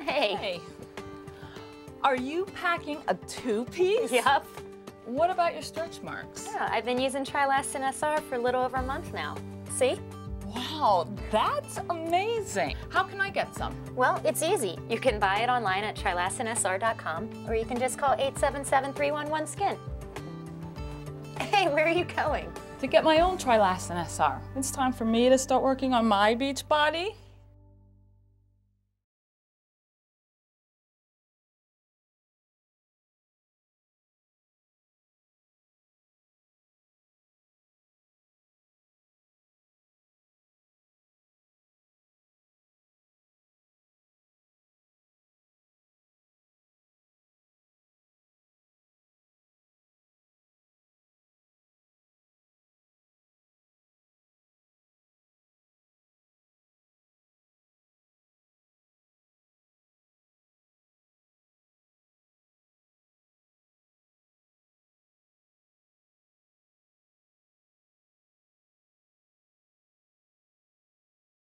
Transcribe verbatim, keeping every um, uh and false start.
Hey. Hey. Are you packing a two-piece? Yep. What about your stretch marks? Yeah, I've been using TriLASTIN-S R for a little over a month now. See? Wow, that's amazing. How can I get some? Well, it's easy. You can buy it online at tri lastin S R dot com, or you can just call eight seven seven, three one one, skin. Hey, where are you going? To get my own TriLASTIN-S R. It's time for me to start working on my beach body.